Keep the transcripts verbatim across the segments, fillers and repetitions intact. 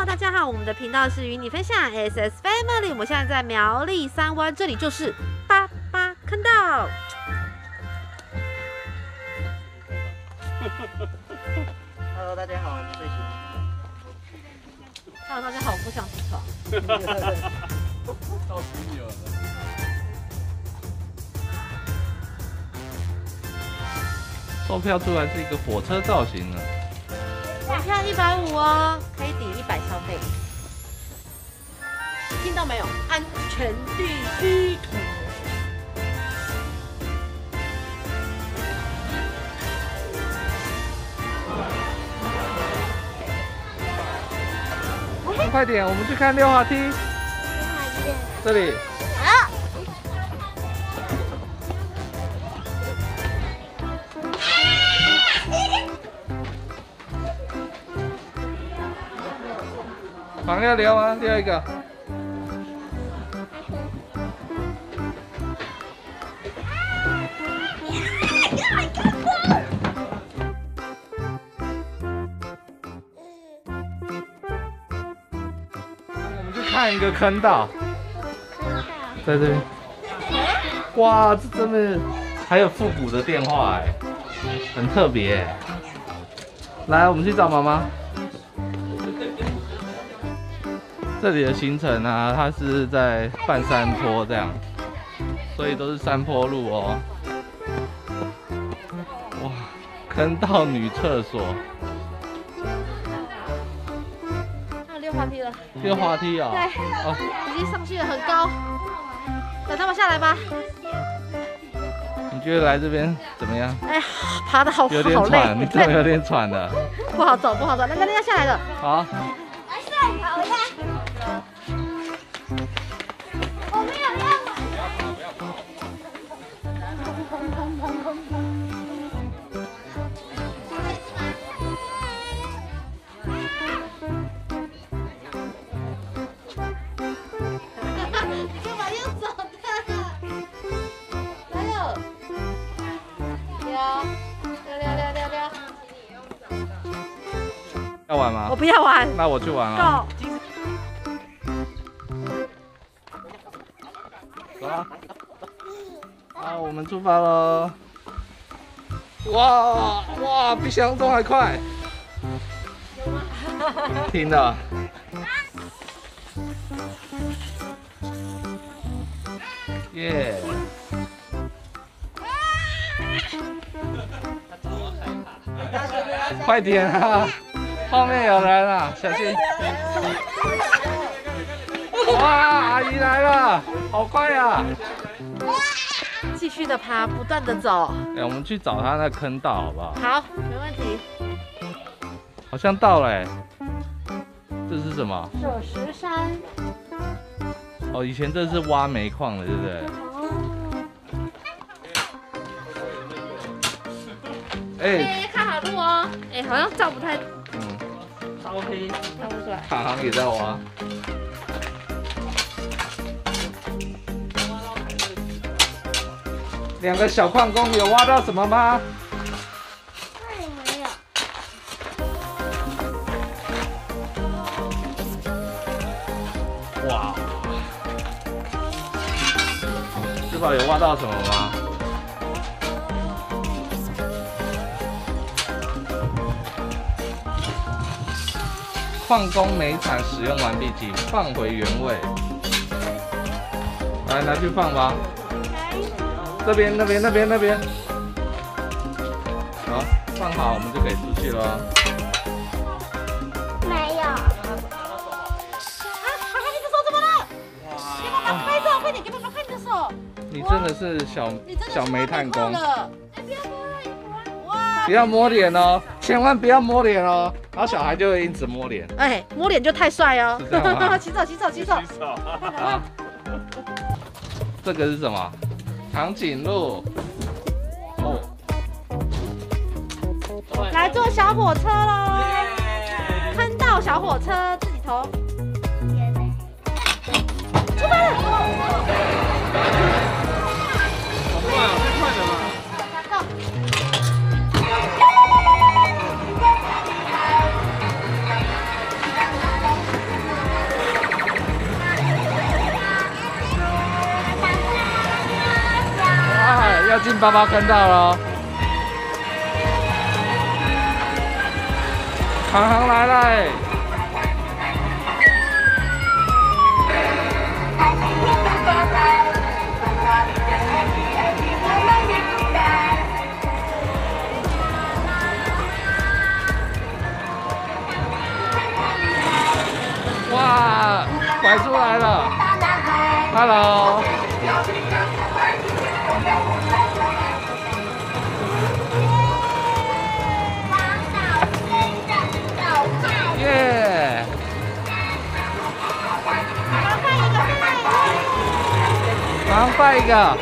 大家好，我们的频道是与你分享 S S Family， 我们现在在苗栗三湾，这里就是八八坑道。 Hello， 大家好，我是睡醒。 Hello， 大家好，我不想起床。 到十米了。售票出来是一个火车造型呢。 门票一百五哦，可以抵一百消费。听到没有？安全第一。 快点，我们去看溜滑梯。这里。 啊！ 旁要溜吗？溜一个。我们去看一个坑道，在这边。哇，这真的还有复古的电话哎，很特别哎。来，我们去找妈妈。这里的行程啊，它是在半山坡这样，所以都是山坡路哦。哇，坑道女厕所， 还有溜滑梯了。 溜滑梯啊、哦？ 对，哦，已经上去了，很高。等他们下来吧。 你觉得来这边怎么样？ 哎呀，爬得好， 有点喘，你怎么有点喘的？ 不好走，不好走，那那要下来的。 好。 好呀。我没有要玩。 干嘛要走的？来了，溜溜溜溜溜。 要玩吗？ 我不要玩。 那我去玩了。走啊！好，我们出发喽！哇哇，比想象中还快。听的。耶！快点啊！后面有人啊，小心！哇，阿姨来了，好快呀！ 继续的爬，不断的走。 哎，我们去找他那坑道好不好？ 好，没问题。 好像到了哎，这是什么？ 锁石山。 哦，以前这是挖煤矿的，对不对？哎、 哎，看好路哦。哎，好像照不太。 嗯， 超黑，看不出来。 航航也在挖。两个小矿工有挖到什么吗？ 那里没有。 哇！知道有挖到什么吗？矿工煤铲使用完毕，请放回原位。来，拿去放吧。这边、那边、那边、那边。好，放好，我们就可以出去了。 没有。 啊，航航，你的手怎么了？给妈妈拍照，快点给妈妈看你的手。 你真的是小小煤炭工。 哎， 不要摸了， 哇！ 不要摸脸哦，千万不要摸脸哦，然后小孩就会因此摸脸。 哎，摸脸就太帅哦。 是这样吗？ 骑走，骑走，骑走。 啊，这个是什么？长颈鹿。哦。 来坐小火车喽！坑道小火车，自己投。出发了！ 好快啊，太快了吧！ 要进八八坑道喽！航航来了、欸！哇，拐出来了 ！Hello。 耶！麻烦一个。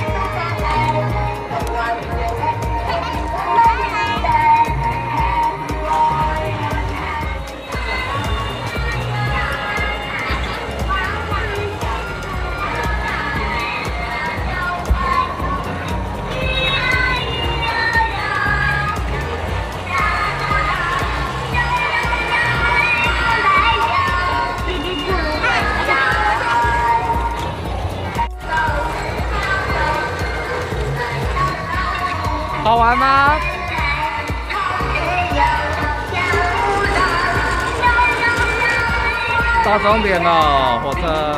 好玩吗？到终点了，火车。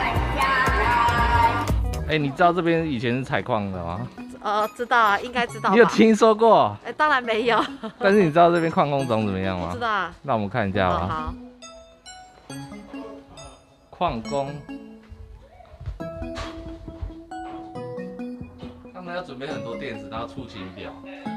哎、欸，你知道这边以前是采矿的吗？ 呃，知道啊，应该知道吧。 你有听说过？ 哎、欸，当然没有。 但是你知道这边矿工长怎么样吗？ 我知道啊。 那我们看一下吧。 哦、好。 矿工。 他们要准备很多电子，然后出勤表。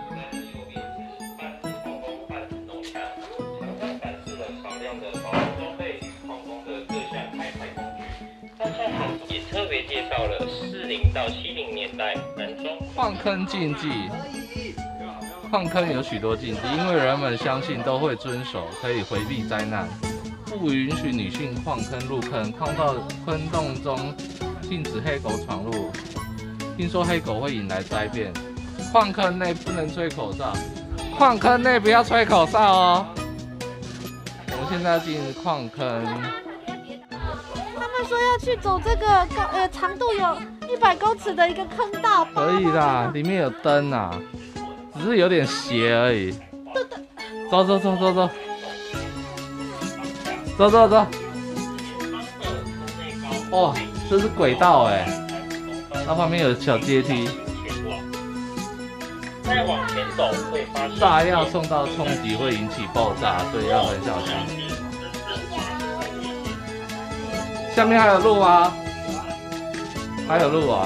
也特别介绍了四零到七零年代南中矿坑禁忌。矿坑有许多禁忌，因为人们相信都会遵守，可以回避灾难。不允许女性矿坑入坑，矿道坑洞中禁止黑狗闯入。 听说黑狗会引来灾变，矿坑内不能吹口哨，矿坑内不要吹口哨哦。我们现在要进矿坑。 他们说要去走这个高呃长度有一百公尺的一个坑道。 可以啦，里面有灯啊，只是有点斜而已。走走走走走，走走走。哦，这是轨道哎。 它旁边有小阶梯， 再往前走会发现炸药受到冲击会引起爆炸，所以要很小心。下面还有路啊，还有路啊。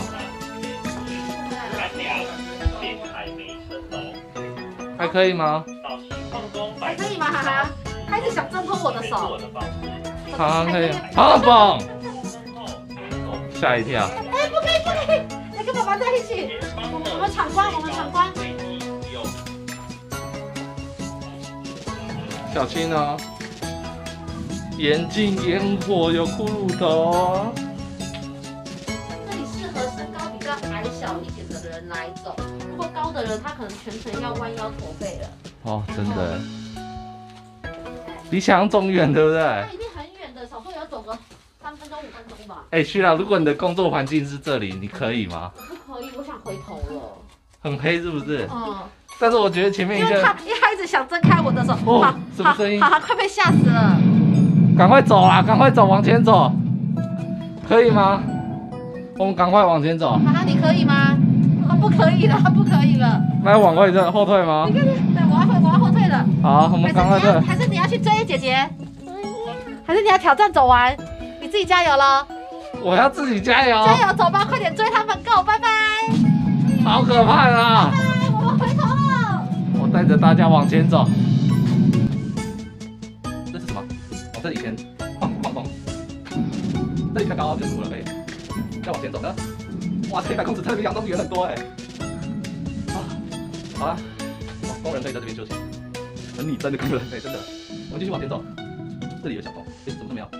还可以吗？ 还可以吗？哈哈，他一直想挣脱我的手。 好像可以，好棒！吓一跳。 哎，不可以，不可以！你跟爸爸在一起。我们闯关，我们闯关。 小心哦！眼镜、烟火有骷髅头。 这里适合身高比较矮小一点的人来走，如果高的人，他可能全程要弯腰驼背了。 哦，真的。比想象中远，对不对？ 那一定很远的，少说也要走个三分钟、五分钟吧。 哎，徐朗，如果你的工作环境是这里，你可以吗？ 我不可以，我想回头了。 很黑是不是？ 嗯。 但是我觉得前面一个， 因为他，因为他一直想挣开我的手。 哦，什么声音？ 哈哈，快被吓死了！ 赶快走啦，赶快走，往前走，可以吗？我们赶快往前走。 哈哈，你可以吗？他不可以了，他不可以了。 来往后退，后退吗？ 你看，对，我要后，我要后退了。 好，我们赶快退。 还是你要去追姐姐？还是你要挑战走完？你自己加油咯！ 我要自己加油！ 加油，走吧，快点追他们 ，Go， 拜拜！ 好可怕啊！ 拜拜，我们回头了。 我带着大家往前走。这是什么？哦，这以前矿矿工。这里太高就出了，可以。再往前走呢？哇，这一百公尺特别阳东远很多哎。啊，好了，工人可以在这边休息。很拟真的工人，对，真的。我们继续往前走。这里有小洞，哎，怎么都没有？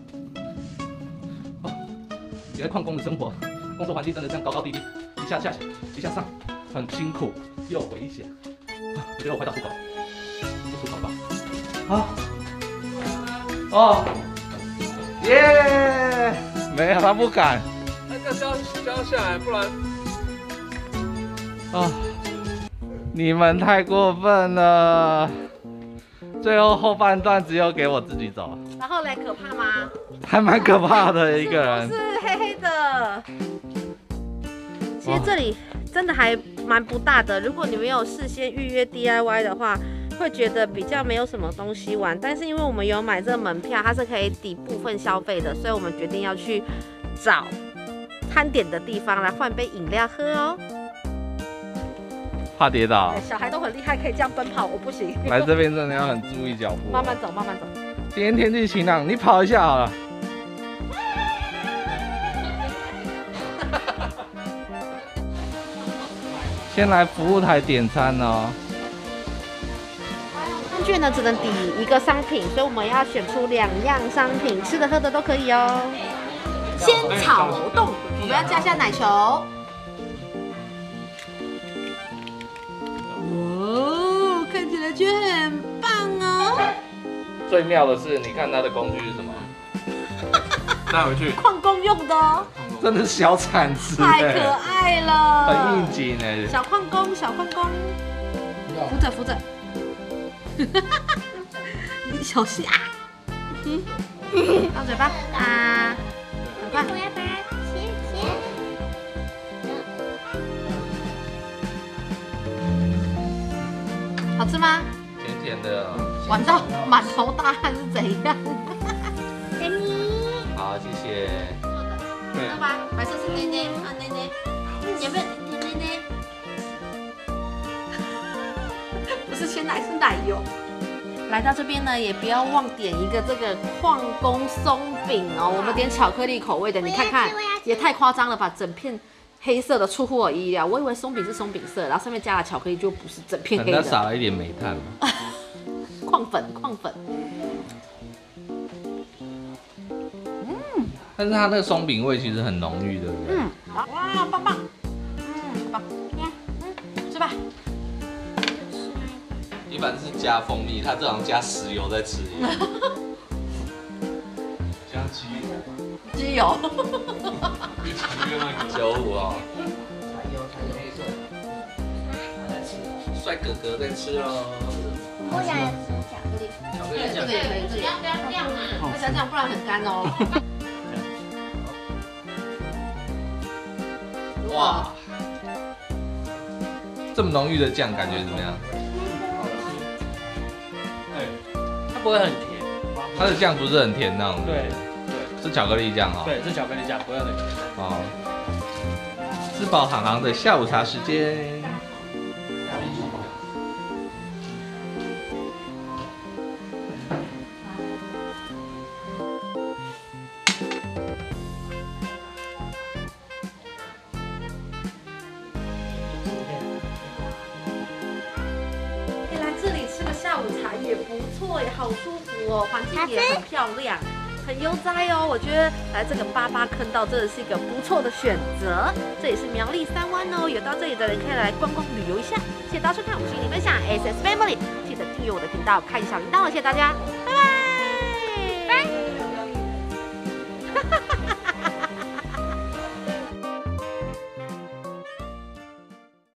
哦，原来矿工的生活、工作环境真的这样高高低低，一下下一下上，很辛苦又危险。啊，我觉得我快到出口，是出口吧？好，哦，耶！没有，他不敢。那这交交下来，不然哦，你们太过分了！最后后半段只有给我自己走， 然后嘞，可怕吗？ 还蛮可怕的一个人。 是黑黑的。其实这里真的还蛮不大的，如果你没有事先预约 D I Y 的话，会觉得比较没有什么东西玩。但是因为我们有买这个门票，它是可以抵部分消费的，所以我们决定要去找摊点的地方来换杯饮料喝哦。 怕跌倒， 小孩都很厉害，可以这样奔跑，我不行。 来这边真的要很注意脚步。 慢慢走，慢慢走。 今天天气晴朗，你跑一下好了。先来服务台点餐哦。 餐券呢只能抵一个商品，所以我们要选出两样商品，吃的喝的都可以哦。仙草冻，我们要加下奶球。哦，看起来就很棒哦。 最妙的是，你看它的工具是什么？带回去。 矿工用的哦。 真的是小铲子， 太可爱了， 很应景哎。 小矿工，小矿工，扶着扶着，你小心啊！放嘴巴啊，很快。 我要把它切切。 好吃吗？ 甜甜的。 玩到满头大汗是怎样？ 给你。 好，谢谢。 知道吧？白色是奶奶，啊奶奶，有没有奶奶？不是鲜奶，是奶油。来到这边呢，也不要忘点一个这个矿工松饼哦。我们点巧克力口味的，你看看，也太夸张了吧！整片黑色的，出乎我意料。我以为松饼是松饼色，然后上面加了巧克力，就不是整片黑的。 可能撒了一点煤炭吧。 矿粉，矿粉。 但是它那个松饼味其实很浓郁，对不对？ 嗯，哇，棒棒，嗯，棒，嗯，吃吧。 一般是加蜂蜜，它这种加石油在吃。加鸡油。 鸡油。 九五哦。帅哥哥在吃哦。 我想要吃巧克力。 巧克力这个也可以，这个要不要这样啊？不要这样，不然很干哦。 哇，这么浓郁的酱，感觉怎么样？ 它不会很甜。 它的酱不是很甜那种， 对对，是巧克力酱哦。 对，是巧克力酱，不会很甜。 哦，吃饱行行的下午茶时间。 下午茶也不错耶，好舒服哦，环境也很漂亮，很悠哉哦。我觉得来这个八八坑道真的是一个不错的选择。这里是苗栗三湾哦，有到这里的人可以来观光旅游一下。谢谢大家收看，我是你分享 S S Family， 记得订阅我的频道，开小铃铛哦，谢谢大家，拜拜。